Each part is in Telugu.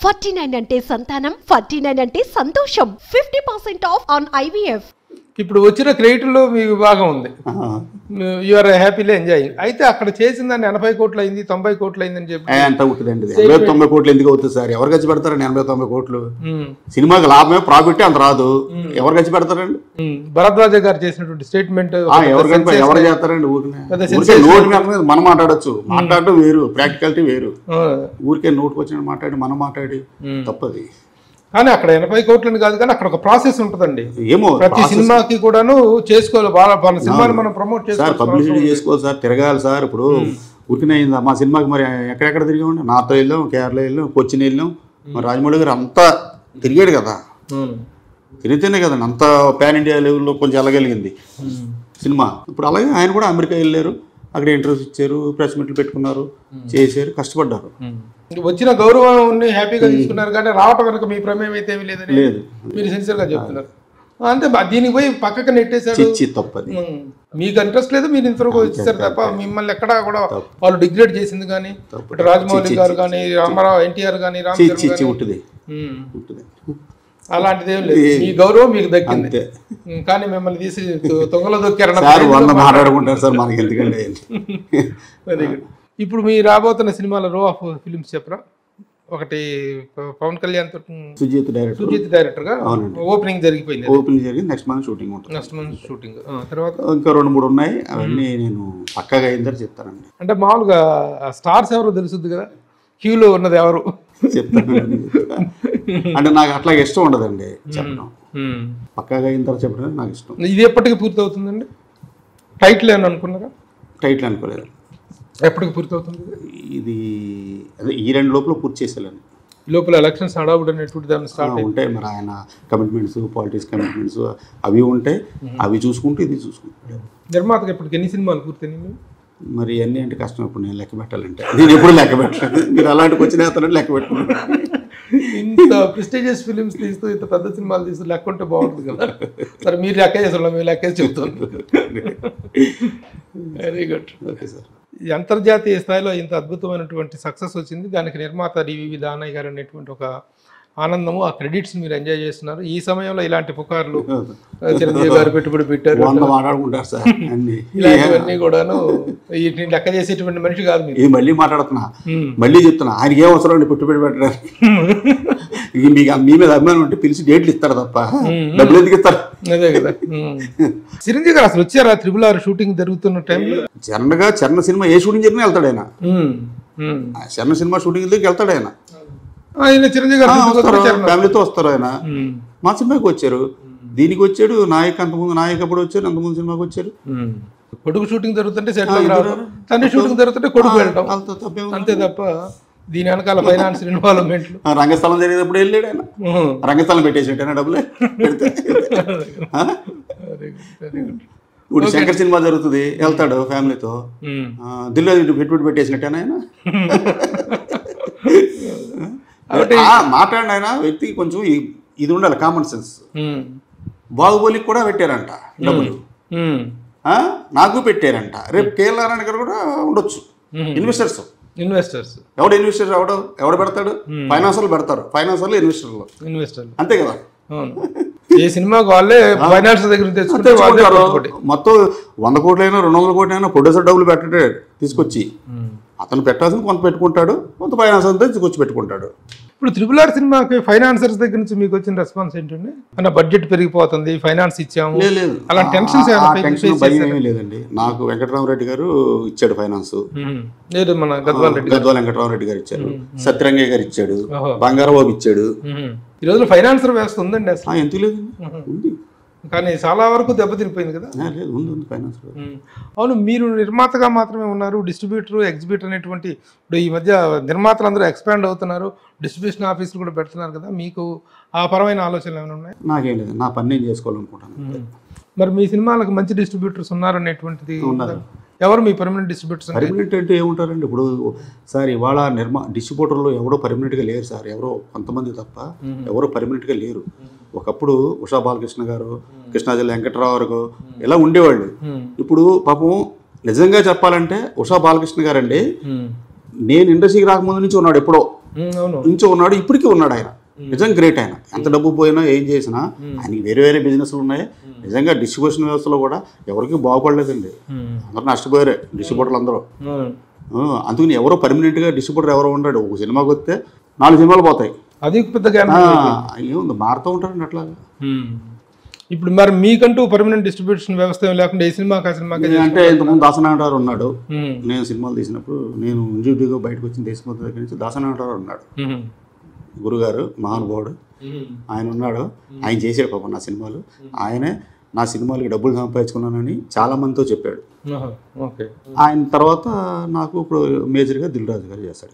49 అంటే సంతానం, 49 అంటే సంతోషం. 50% ఆఫ్ ఆన్ IVF. ఇప్పుడు వచ్చిన క్రెడిట్లో మీ విభాగం ఉంది, యూఆర్ హ్యాపీలీ ఎంజాయింగ్. అయితే అక్కడ చేసిన దాన్ని 80 కోట్లు అయింది, 90 కోట్లు అయిందని చెప్పి ఎంత అవుతుందండి? 80-90 కోట్లు ఎందుకు అవుతుంది సార్? ఎవరు ఖర్చు పెడతారండి 80-90 కోట్లు? సినిమాకి లాభమే, ప్రాఫిట్ అంత రాదు. ఎవరు ఖర్చు పెడతారండి? భరద్వాజ గారు చేసినటువంటి స్టేట్మెంట్ ఎవరు చేస్తారండి? ఊరికే నోటి మీద మనం మాట్లాడచ్చు, మాట్లాడటం వేరు, ప్రాక్టికాలిటీ వేరు. ఊరికే నోటుకు వచ్చిన మాట్లాడి మనం మాట్లాడి తప్పది. కానీ అక్కడ 80 కోట్లని కాదు, కానీ అక్కడ ఒక ప్రాసెస్ ఉంటుందండి. ఏమో ప్రతి సినిమాకి కూడాను చేసుకోవాలి, మన సినిమాని మనం ప్రమోట్ చేసుకోవాలి, పబ్లిసిటీ చేసుకోవాలి సార్, తిరగాలి సార్. ఇప్పుడు ఊరికనే అయిందా మా సినిమాకి? మరి ఎక్కడెక్కడ తిరిగామండి? నార్త్ వెళ్ళాం, కేరళ వెళ్ళాం, కొచ్చిన్ వెళ్ళాం. మరి రాజమౌళి గారు అంతా తిరిగాడు కదా, తిరిగితేనే కదండి అంత పాన్ ఇండియా లెవెల్లో కొంచెం వెళ్ళగలిగింది సినిమా. ఇప్పుడు అలాగే ఆయన కూడా అమెరికా వెళ్ళారు, అక్కడ ఇంటర్వ్యూస్ ఇచ్చారు, ప్రెస్ మీట్లు పెట్టుకున్నారు, చేశారు, కష్టపడ్డారు. వచ్చిన గౌరవాన్ని హ్యాపీగా తీసుకున్నారు. కానీ రావటం వెనక మీ ప్రమేయం అయితే ఏమీ లేదని మీరు సిన్సియర్గా చెప్తున్నారు. అంటే దీనికి పోయి పక్కకు నెట్టేశారు, తప్పది. మీకు ఇంట్రెస్ట్ లేదు, మీరు ఇంతవరకు వచ్చేసారు తప్ప మిమ్మల్ని ఎక్కడా కూడా వాళ్ళు డిగ్రేడ్ చేసింది కానీ, రాజమౌళి గారు కానీ, రామారావు, ఎన్టీఆర్ కానీ, అలాంటిది ఏం లేదు. మీ గౌరవం మీకు దక్కింది, కానీ మిమ్మల్ని తీసి తొంగలో దొక్కారని మాట్లాడుకుంటారు సార్. మనకి ఎందుకంటే వెరీ గుడ్. ఇప్పుడు మీ రాబోతున్న సినిమాల రో ఆఫ్ ఫిలిమ్స్ చెప్పరా? ఒకటి పవన్ కళ్యాణ్ తో సుజిత్ డైరెక్టర్ గా ఓపెనింగ్ జరిగిపోయింది. నెక్స్ట్ మంత్ షూటింగ్ ఉంటుంది. నెక్స్ట్ మంత్ షూటింగ్ తర్వాత ఇంకా 2-3 ఉన్నాయి. అవన్నీ నేను పక్కగా అయిందని చెప్తానండి. అంటే మామూలుగా స్టార్స్ ఎవరో తెలుసుద్ది కదా, క్యూలో ఉన్నది ఎవరు చెప్తాను. అంటే నాకు అట్లా ఇష్టం ఉండదండి చెప్పడం, పక్కగా అయిన తర్వాత చెప్పడం నాకు ఇష్టం. ఇది ఎప్పటికి పూర్తి అవుతుందండి? టైటిల్ ఏమని అనుకున్నారా? టైటిల్ అనుకోలేదు. ఎప్పటికి పూర్తి అవుతుంది ఇది? అదే ఈ 2 లోపల పూర్తి చేసేయాలని. లోపల ఎలక్షన్స్ హడావుడ్ అనేటువంటి దాన్ని స్టార్ట్ ఉంటాయి. మరి ఆయన కమిట్మెంట్స్, పాలిటిక్స్ కమిట్మెంట్స్ అవి ఉంటాయి, అవి చూసుకుంటూ ఇది చూసుకుంటాడు. నిర్మాతకి ఎప్పటికి ఎన్ని సినిమాలు పూర్తయినాయి? మరి అన్నీ అంటే కష్టం. ఇప్పుడు నేను లెక్క పెట్టాలంటే నేను ఎప్పుడు లెక్క పెట్టలేదు. మీరు అలాంటికి వచ్చిన లెక్క పెట్టుకున్నాను. ఇంత ప్రెస్టీజియస్ ఫిలిమ్స్ తీస్తూ ఇంత పెద్ద సినిమాలు తీస్తూ లెక్క ఉంటే బాగుంటుంది కదా. సరే మీరు లెక్క చేస్తాం, మేము లెక్క చెప్తాం. Very good. Okay sir. అంతర్జాతీయ స్థాయిలో ఇంత అద్భుతమైనటువంటి సక్సెస్ వచ్చింది. దానికి నిర్మాత DVV దానయ్య గారు అనేటువంటి ఒక ఆనందము, ఆ క్రెడిట్స్ మీరు ఎంజాయ్ చేస్తున్నారు. ఈ సమయంలో ఇలాంటి పుకార్లు చిరంజీవి గారు పెట్టుబడి పెట్టారు, మాట్లాడుకుంటారు సార్, ఇలాంటివన్నీ కూడాను వీటిని లెక్క చేసేటువంటి మనిషి కాదు మీరు. మళ్ళీ మాట్లాడుతున్నా, మళ్ళీ చెప్తున్నా, ఆయనకి ఏం అవసరం అండి పెట్టుబడి పెట్టడానికి? మీకు మీ మీద అభిమానం ఉంటే పిలిచి డేట్లు ఇస్తారు తప్ప డబ్బులు ఎందుకు ఇస్తారు? అదే కదా. చిరంజీవి గారు అసలు వచ్చారా RRR షూటింగ్ జరుగుతున్న టైంలో? జనరల్గా చరణ సినిమా ఏ షూటింగ్ జరిగినా వెళ్తాడు ఆయన. చరణ సినిమా షూటింగ్ దగ్గరికి వెళ్తాడు ఆయన. చిరంజీవి గారు ఫ్యామిలీతో వస్తారు. ఆయన మా సినిమాకి వచ్చారు, దీనికి వచ్చాడు. నాయక్ అంతకుముందు నాయక్ అప్పుడు వచ్చారు, అంతకుముందు సినిమాకి వచ్చారు. కొడుకు షూటింగ్ జరుగుతుంటే సెటిల్ రావడం, తండ్రి షూటింగ్ జరుగుతుంటే కొడుకు వెళ్ళడం, అంతే తప్ప దీని వెనకాల ఫైనాన్స్ ఇన్వాల్వ్మెంట్. రంగస్థలం జరిగేటప్పుడు వెళ్ళాడు ఆయన, రంగస్థలం పెట్టేసాడు డబ్బులే పెడితే. ఇప్పుడు శంకర్ సినిమా జరుగుతుంది, వెళ్తాడు ఫ్యామిలీతో. దిల్లో పెట్టుబడి పెట్టేసినట్టేనా ఆయన? మాట్లాడిన ఆయన వ్యక్తికి కొంచెం ఇది ఉండాలి, కామన్ సెన్స్. బాహుబలికి కూడా పెట్టారంట డబ్బులు, నాకు పెట్టారంట. రేపు కేఎల్ఆర్ గారు కూడా ఉండొచ్చు. ఇన్వెస్టర్స్ ఎవడు ఇన్వెస్టర్ ఎవడు పెడతాడు? ఫైనాన్సర్లు పెడతారు, ఫైనాన్సర్లు ఇన్వెస్టర్లు, అంతే కదా. ఏ సినిమాకి వాళ్ళే ఫైనాన్సర్ దగ్గర తెచ్చుకుంటే మొత్తం 100 కోట్లైనా 200 కోట్లైనా ప్రొడ్యూసర్ డబ్బులు పెట్టాడు తీసుకొచ్చి. అతను పెట్టాల్సిన కొంత పెట్టుకుంటాడు, కొంత ఫైనాన్స్ అంతా తీసుకొచ్చి పెట్టుకుంటాడు. ఇప్పుడు RRR సినిమాకి ఫైనాన్సర్స్ దగ్గర నుంచి మీకు వచ్చిన రెస్పాన్స్ ఏంటండి? అన్న బడ్జెట్ పెరిగిపోతుంది, ఫైనాన్స్ ఇచ్చాము, అలా టెన్షన్స్ ఏమీ లేదండి. నాకు వెంకటరామరెడ్డి గారు ఇచ్చాడు ఫైనాన్స్, లేదు మన గద్వాల్ వెంకటరామరెడ్డి గారు ఇచ్చారు, సత్యరంగయ్య గారు ఇచ్చాడు, బంగారబాబు ఇచ్చాడు. ఈ రోజులో ఫైనాన్సర్ వ్యవస్థ ఉందండి అసలు? ఎందుకు లేదు, కానీ చాలా వరకు దెబ్బతినిపోయింది కదా. అవును, మీరు నిర్మాతగా మాత్రమే ఉన్నారు, డిస్ట్రిబ్యూటర్, ఎగ్జిబ్యూటర్ అనేటువంటి ఇప్పుడు ఈ మధ్య నిర్మాతలు అందరూ ఎక్స్పాండ్ అవుతున్నారు, డిస్ట్రిబ్యూషన్ ఆఫీసులు కూడా పెడుతున్నారు కదా. మీకు ఆ పరమైన ఆలోచనలు ఏమైనా ఉన్నాయి? నాకేం లేదు, నా పని నేను చేసుకోవాలనుకుంటాను. మరి మీ సినిమాలకు మంచి డిస్ట్రిబ్యూటర్స్ ఉన్నారనేటువంటిది ఎవరు మీ పర్మనెంట్ డిస్ట్రిబ్యూటర్స్? పర్మనెంట్ అంటే ఏముంటారండి? ఇప్పుడు సార్ ఇవాళ డిస్ట్రిబ్యూటర్లు ఎవరో పర్మనెంట్గా లేరు సార్, ఎవరో కొంతమంది తప్ప ఎవరో పర్మనెంట్గా లేరు. ఒకప్పుడు ఉషా బాలకృష్ణ గారు, కృష్ణాజిల్లా వెంకటరావు గారు ఇలా ఉండేవాళ్ళు. ఇప్పుడు పాపం నిజంగా చెప్పాలంటే ఉషా బాలకృష్ణ గారు అండి, నేను ఇండస్ట్రీకి రాకముందు నుంచి ఉన్నాడు. ఎప్పుడో ఇంచో ఉన్నాడు, ఇప్పటికీ ఉన్నాడు ఆయన. నిజంగా గ్రేట్ ఆయన. ఎంత డబ్బు పోయినా ఏం చేసినా ఆయనకి వేరే వేరే బిజినెస్లు ఉన్నాయి. నిజంగా డిస్ట్రిబ్యూషన్ వ్యవస్థలో కూడా ఎవరికి బాగుపడలేదండి, అందరూ నష్టపోయారు డిస్ట్రిబ్యూటర్లు అందరూ. అందుకని ఎవరో పర్మనెంట్గా డిస్ట్రిబ్యూటర్ ఎవరో ఉన్నాడు. ఒక సినిమాకి వస్తే 4 సినిమాలు పోతాయి, అది పెద్దగా ఏముంది మారుతూ ఉంటారండి అట్లా. ఇప్పుడు మరి మీకంటూ పర్మనెంట్ డిస్ట్రిబ్యూషన్ వ్యవస్థ లేకుండా ఏ సినిమాకి ఆ సినిమాకి అంటే ఇంతకుముందు దాసనాటారు ఉన్నాడు. నేను సినిమాలు తీసినప్పుడు నేను ఇండివిజువల్గా బయటకు వచ్చిన దేశం దగ్గర నుంచి దాసనాటారు ఉన్నాడు, గురుగారు మహానుభావుడు ఆయన ఉన్నాడు. ఆయన చేసాడు పాపం నా సినిమాలు. ఆయనే నా సినిమాలకి డబ్బులు సంపాదించుకున్నానని చాలా మందితో చెప్పాడు. ఆయన తర్వాత నాకు ఇప్పుడు మేజర్గా దిల్ రాజు గారు చేస్తాడు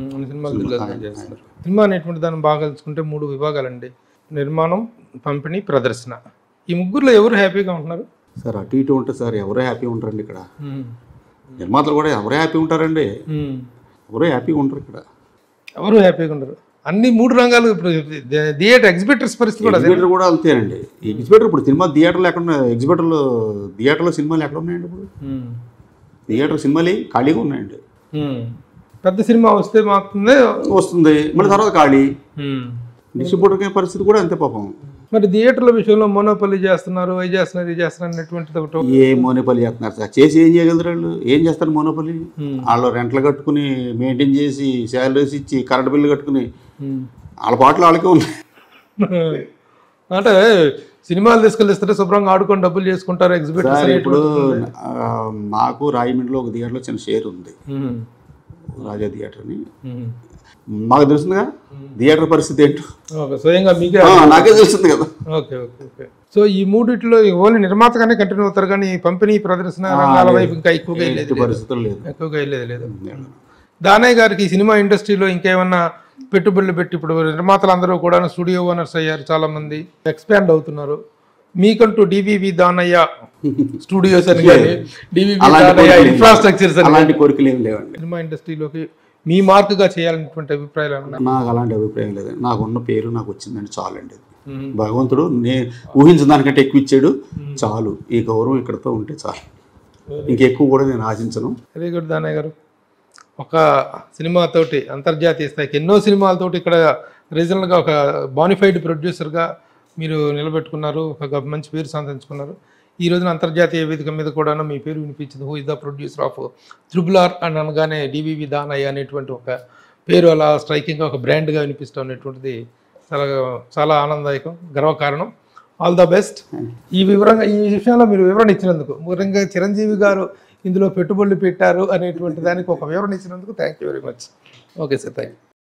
సినిమా అనేటువంటి దాన్ని బాగా తెలుసుకుంటే 3 విభాగాలండి: నిర్మాణం, పంపిణీ, ప్రదర్శన. ఈ ముగ్గురులో ఎవరు హ్యాపీగా ఉంటున్నారు సార్? అటు ఇటు ఉంటుంది సార్, ఎవరే హ్యాపీగా ఉంటారండి ఇక్కడ. నిర్మాతలు కూడా ఎవరే హ్యాపీ ఉంటారండి, ఎవరో హ్యాపీగా ఉంటారు ఇక్కడ, ఎవరు హ్యాపీగా ఉండరు. అన్ని 3 రంగాలు. ఇప్పుడు థియేటర్ ఎగ్జిబిటర్స్ పరిస్థితి కూడా కూడా అంతేనండి. ఎగ్జిబిటర్ ఇప్పుడు సినిమా థియేటర్లు ఎక్కడ, థియేటర్లో సినిమాలు ఎక్కడ ఉన్నాయండి? ఇప్పుడు థియేటర్ సినిమాలు ఖాళీగా ఉన్నాయండి. పెద్ద సినిమా వస్తే మాత్రమే వస్తుంది, మళ్ళీ తర్వాత ఖాళీ. డిస్ట్రిబ్యూటర్ పరిస్థితి కూడా అంతే పాపం. మరి థియేటర్ల విషయంలో మోనోపల్లి చేస్తున్నారు, అవి చేస్తున్నారు, ఇది చేస్తున్నారు అనేటువంటిది ఒకటి. ఏ మోనోపల్లి చేస్తున్నారు సార్? చేసి ఏం చేయగలరు వాళ్ళు? ఏం చేస్తారు మోనోపల్లి? వాళ్ళు రెంట్లు కట్టుకుని మెయింటైన్ చేసి శాలరీస్ ఇచ్చి కరెంట్ బిల్లు కట్టుకుని వాళ్ళ పాటలు వాళ్ళకే ఉన్నాయి. అంటే సినిమాలు తీసుకెళ్ళిస్తే శుభ్రంగా ఆడుకొని డబ్బులు చేసుకుంటారు ఎగ్జిబిటర్. ఇప్పుడు మాకు రాజమండ్రిలో ఒక థియేటర్లో చిన్న షేర్ ఉంది, రాజా థియేటర్ అని. మాకు తెలుస్తుందిగా థియేటర్ పరిస్థితి ఏంటో, స్వయంగా మీకే నాకే తెలుస్తుంది కదా. Okay okay okay. సో ఈ మూడిట్లో ఓన్లీ నిర్మాతగానే కంటిన్యూ అవుతారు, కానీ పంపిణీ, ప్రదర్శన రంగాల వైపు ఇంకా ఎక్కువగా వెళ్ళేది లేదు. దానయ్య గారికి ఈ సినిమా ఇండస్ట్రీలో ఇంకేమన్నా పెట్టుబడులు పెట్టి, ఇప్పుడు నిర్మాతలు అందరూ కూడా స్టూడియో ఓనర్స్ అయ్యారు, చాలా మంది ఎక్స్పాండ్ అవుతున్నారు. మీకంటూ DVV దానయ్య స్టూడియోస్ అని కానీ DVV దానయ్య ఇన్ఫ్రాస్ట్రక్చర్స్ అలాంటి కోరికలు ఏమి లేవండి. సినిమా ఇండస్ట్రీలోకి మీ మార్కుగా చేయాలనేటువంటి అభిప్రాయాలు? నాకు అలాంటి అభిప్రాయం లేదండి. నాకు ఉన్న పేరు నాకు వచ్చిందండి చాలండి. భగవంతుడు నేను ఊహించిన దానికంటే ఎక్కువ ఇచ్చాడు, చాలు. ఈ గౌరవం ఇక్కడతో ఉంటే చాలు, ఇంకెక్కువ కూడా నేను ఆశించను. వెరీ గుడ్ దానయ్య గారు. ఒక సినిమాతోటి అంతర్జాతీయ స్థాయికి ఎన్నో సినిమాలతోటి ఇక్కడ రీజనల్గా ఒక బానిఫైడ్ ప్రొడ్యూసర్గా మీరు నిలబెట్టుకున్నారు, ఒక మంచి పేరు సంతరించుకున్నారు. ఈ రోజున అంతర్జాతీయ వేదిక మీద కూడా మీ పేరు వినిపించింది. Who is the producer of RRR అని అనగానే DVV దానయ్య అనేటువంటి ఒక పేరు అలా స్ట్రైకింగ్గా ఒక బ్రాండ్గా వినిపిస్తాం అనేటువంటిది చాలా ఆనందదాయకం, గర్వకారణం. All the best. ఈ విషయంలో మీరు వివరణ ఇచ్చినందుకు, ముఖ్యంగా చిరంజీవి గారు ఇందులో పెట్టుబడులు పెట్టారు అనేటువంటి దానికి ఒక వివరణ ఇచ్చినందుకు thank you very much. Okay sir, thank you.